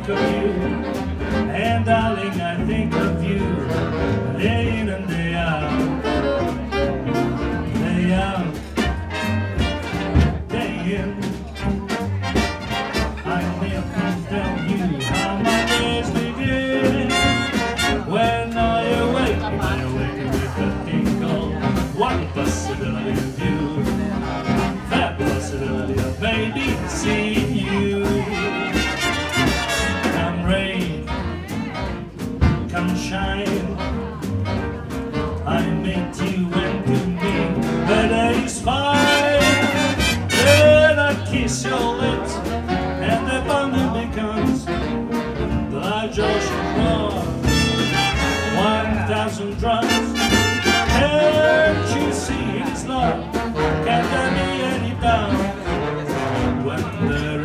think of you, and darling, I think of you, day in and day out, day out, day in. I never can tell you how my days begin. When I awake with a tinkle, one possibility of you, that possibility of maybe seeing you. Come rain, come shine, I met you and to me the day is fine. Then I kiss your lips and the bundle becomes the large ocean roar. 1,000 drums, can't you see it's love? Can't there be any doubt when the